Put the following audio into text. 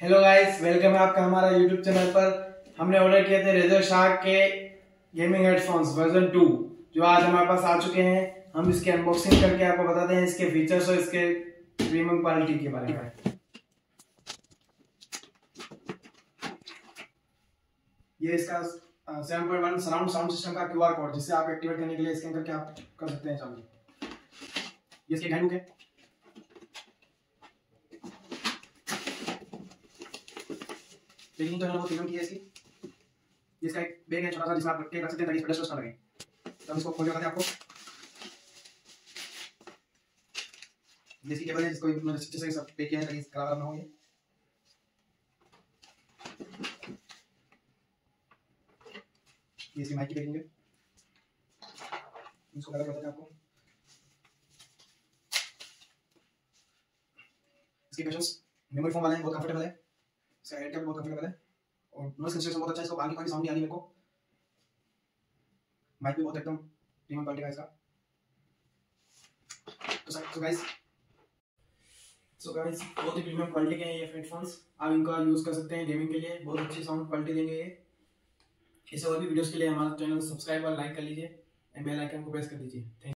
Hello guys, welcome है आपका हमारा यूट्यूब चैनल पर। हमने ऑर्डर किए थे रेजर शार्क के गेमिंग हेडफोन्स वर्जन 2 जो आज हमारे पास आ चुके हैं। हम इसके अनबॉक्सिंग करके आपको बताते हैं इसके फीचर्स और इसके प्रीमियम क्वालिटी के बारे में। ये इसका 7.1 सराउंड साउंड सिस्टम का क्यूआर कोड, जिससे आप एक्टिवेट करने के लिए स्कैन करके आप कर सकते हैं। चाहिए ये इसकी हैंडबुक है। पैकिंग तो बहुत प्रीमियम की है इसकी। ये इसका एक बैग है छोटा सा, जिसमें आप रख सकते हैं ताकि प्रेशर ना लगे। तो हम इसको खोल के बताते हैं आपको। ये इसकी केबल है, जिसको मैंने अच्छे से सब पैक किया है ताकि खराब ना हो। ये इसकी माइक की पैकिंग है। इसको लगा के बताते हैं आपको। इसके कशंस मेमोरी फोम वाले हैं, बहुत कंफर्टेबल है। इसका हेड कैप बहुत कंफर्टेबल है और नॉइस कैंसलेशन बहुत अच्छा है। इसको बाकी कोई साउंड नहीं आ रही मेरे को। माइक भी बहुत एकदम प्रीमियम क्वालिटी का इसका। सो गाइस बहुत ही प्रीमियम क्वालिटी के हैं ये हेडफोन्स। आप इनका यूज कर सकते हैं गेमिंग के लिए। बहुत अच्छी साउंड क्वालिटी देंगे ये। इसे और भी वीडियोस के लिए हमारा चैनल सब्सक्राइब और लाइक कर लीजिए एंड बेल आइकन को प्रेस कर दीजिए। Thank you.